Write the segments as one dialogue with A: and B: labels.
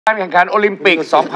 A: การแข่งขันโอลิมปิก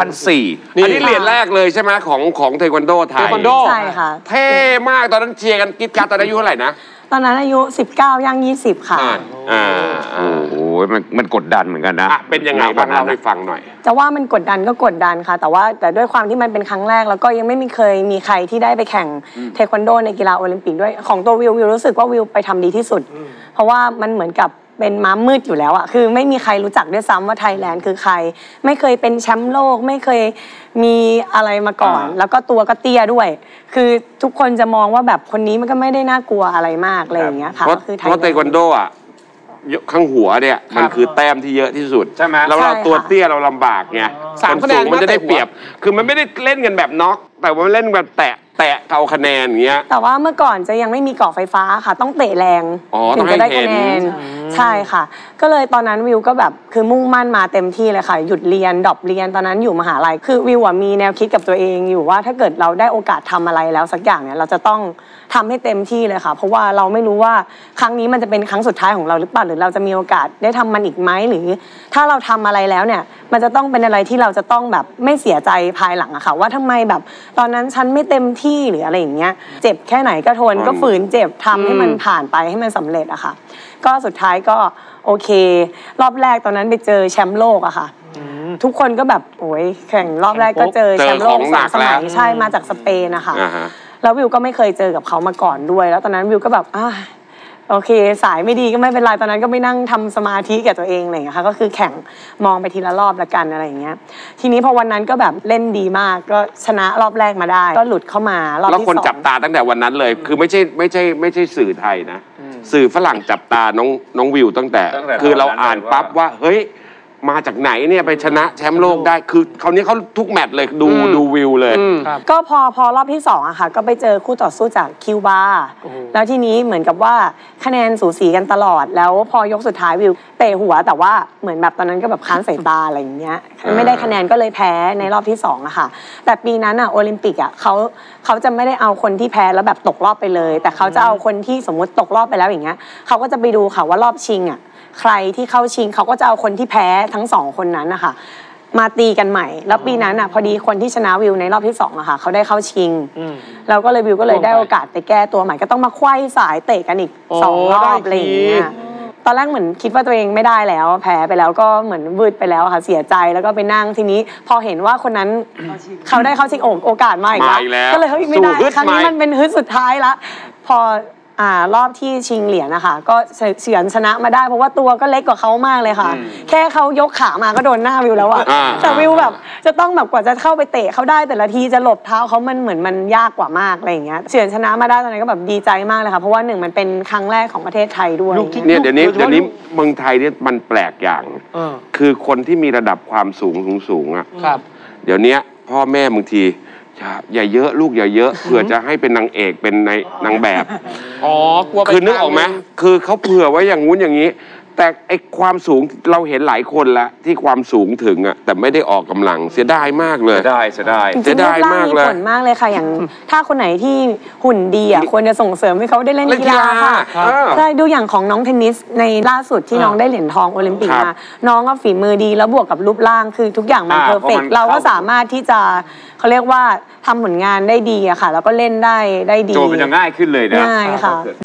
A: 2004
B: อันนี้เหรียญแรกเลยใช่ไหมของเทควันโดไทย
C: ใช่ค่ะ
B: เท่มากตอนนั้นเชียร์กันกิ๊ดกัดตอนอายุเท่าไหร่นะ
C: ตอนนั้นอายุ19ย่าง20ค่ะ
A: โอ้โหมันกดดันเหมือนกันนะ
B: เป็นยังไงบ้างเล่าให้ฟังหน่อย
C: จะว่ามันกดดันก็กดดันค่ะแต่ด้วยความที่มันเป็นครั้งแรกแล้วก็ยังไม่เคยมีใครที่ได้ไปแข่งเทควันโดในกีฬาโอลิมปิกด้วยของตัววิวรู้สึกว่าวิวไปทำดีที่สุดเพราะว่ามันเหมือนกับเป็นม้ามืดอยู่แล้วอะคือไม่มีใครรู้จักด้วยซ้ำว่าไทยแลนด์คือใครไม่เคยเป็นแชมป์โลกไม่เคยมีอะไรมาก่อนแล้วก็ตัวก็เตี้ยด้วยคือทุกคนจะมองว่าแบบคนนี้มันก็ไม่ได้น่ากลัวอะไรมากอะไรอย่างเงี้ยค่ะ
B: เพราะเทควันโดอะข้างหัวเนี่ยมันคือแต้มที่เยอะที่สุด
A: ใช่ไหม
B: เราตัวเตี้ยเราลำบากไงคนสูงมันจะได้เปรียบคือมันไม่ได้เล่นกันแบบน็อกแต่ว่าเล่นแบบแตะเอาคะแนนอย่างเงี้ย
C: แต่ว่าเมื่อก่อนจะยังไม่มีเกาะไฟฟ้าค่ะต้องเตะแรงถึงจะได้คะแนนใช่ค่ะก็เลยตอนนั้นวิวก็แบบคือมุ่งมั่นมาเต็มที่เลยค่ะหยุดเรียนดรอปเรียนตอนนั้นอยู่มหาลัยคือวิวมีแนวคิดกับตัวเองอยู่ว่าถ้าเกิดเราได้โอกาสทำอะไรแล้วสักอย่างเนี่ยเราจะต้องทำให้เต็มที่เลยค่ะเพราะว่าเราไม่รู้ว่าครั้งนี้มันจะเป็นครั้งสุดท้ายของเราหรือเปล่าหรือเราจะมีโอกาสได้ทำมันอีกไหมหรือถ้าเราทำอะไรแล้วเนี่ยมันจะต้องเป็นอะไรที่เราจะต้องแบบไม่เสียใจภายหลังอะค่ะว่าทำไมแบบตอนนั้นฉันไม่เต็มที่หรืออะไรอย่างเงี้ยเจ็บแค่ไหนก็ทนก็ฝืนเจ็บทำให้มันผ่านไปให้มันสำเร็จอะค่ะก็สุดท้ายก็โอเครอบแรกตอนนั้นไปเจอแชมป์โลกอะค่ะทุกคนก็แบบโอ้ยแข่งรอบแรกก็เจอแชมป์โลก2 สมัยใช่มาจากสเปนนะคะแล้ววิวก็ไม่เคยเจอกับเขามาก่อนด้วยแล้วตอนนั้นวิวก็แบบโอเคสายไม่ดีก็ไม่เป็นไรตอนนั้นก็ไม่นั่งทำสมาธิกับตัวเองอะไรอย่างเงี้ยค่ะก็คือแข่งมองไปทีละรอบละกันอะไรอย่างเงี้ยทีนี้พอวันนั้นก็แบบเล่นดีมากก็ชนะรอบแรกมาได้ก็หลุดเข้ามารอบที่2
B: แล้วคนจับตาตั้งแต่วันนั้นเลยคือไม่ใช่สื่อไทยนะสื่อฝรั่งจับตาน้องวิวตั้งแต่คือเราอ่านปั๊บว่าเฮ้ยมาจากไหนเนี่ยไปชนะแชมป์โลกได้คือคราวนี้เขาทุกแมตช์เลยดูวิวเลย
C: ก็พอรอบที่2อะค่ะก็ไปเจอคู่ต่อสู้จากคิวบาแล้วทีนี้เหมือนกับว่าคะแนนสูสีกันตลอดแล้วพอยกสุดท้ายวิวเตะหัวแต่ว่าเหมือนแบบตอนนั้นก็แบบค้านสายตาอะไรอย่างเงี้ยไม่ได้คะแนนก็เลยแพ้ในรอบที่2อะค่ะแต่ปีนั้นอะโอลิมปิกอะเขาจะไม่ได้เอาคนที่แพ้แล้วแบบตกรอบไปเลยแต่เขาจะเอาคนที่สมมติตกรอบไปแล้วอย่างเงี้ยเขาก็จะไปดูค่ะว่ารอบชิงอะใครที่เข้าชิงเขาก็จะเอาคนที่แพ้ทั้ง2คนนั้นนะคะมาตีกันใหม่แล้วปีนั้นอ่ะพอดีคนที่ชนะวิวในรอบที่2อะค่ะเขาได้เข้าชิงแล้วก็เลยวิวก็เลยได้โอกาสไปแก้ตัวใหม่ก็ต้องมาไขว้สายเตะกันอีก2 รอบอะไรอย่างเงี้ยตอนแรกเหมือนคิดว่าตัวเองไม่ได้แล้วแพ้ไปแล้วก็เหมือนวืดไปแล้วค่ะเสียใจแล้วก็ไปนั่งทีนี้พอเห็นว่าคนนั้นเขาได้เข้าชิงโอกาสมาอีกแล้วก็เลยเฮ้ยไม่ได้ครั้งนี้มันเป็นฮึดสุดท้ายละพอรอบที่ชิงเหรียญนะคะก็เฉือนชนะมาได้เพราะว่าตัวก็เล็กกว่าเขามากเลยค่ะแค่เขายกขามาก็โดนหน้าวิวแล้วอะแต่วิวแบบจะต้องแบบกว่าจะเข้าไปเตะเขาได้แต่ละทีจะหลบเท้าเขามันเหมือนมันยากกว่ามากอะไรอย่างเงี้ยเฉือนชนะมาได้ตอนนั้นก็แบบดีใจมากเลยค่ะเพราะว่า1มันเป็นครั้งแรกของประเทศไทยด้วย
B: เนี่ยเดี๋ยวนี้เมืองไทยเนี่ยมันแปลกอย่างคือคนที่มีระดับความสูงอะเดี๋ยวนี้พ่อแม่บางทีอย่าเยอะลูกอย่าเยอะเผื่อจะให้เป็นนางเอกเป็นนางแบบ
A: กลัว
B: คือนึกออกไหมคือเขาเผื่อไว้อย่างงู้นอย่างนี้แต่ไอความสูงเราเห็นหลายคนละที่ความสูงถึงอะแต่ไม่ได้ออกกำลังเสียดายมากเลย
A: เสียดาย
C: มากเลยผลมากเลยค่ะอย่างถ้าคนไหนที่หุ่นดีอะควรจะส่งเสริมให้เขาได้เล่นกีฬาค่ะใช่ดูอย่างของน้องเทนนิสในล่าสุดที่น้องได้เหรียญทองโอลิมปิกมาน้องก็ฝีมือดีแล้วบวกกับรูปร่างคือทุกอย่างมันเพอร์เฟกต์เราก็สามารถที่จะเขาเรียกว่าทำผลงานได้ดีอะค่ะแล้วก็เล่นได้ดี
A: โจทย์มันจะง่ายขึ้นเลยนะ
C: ง่ายค่ะ